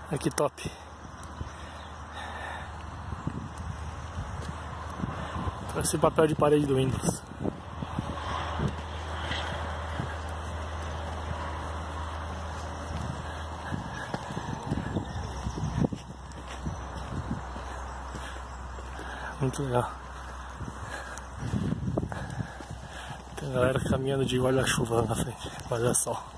Olha que top. Parece papel de parede do Windows. Muito legal. Tem a galera caminhando de guarda-chuva lá na frente. Olha só.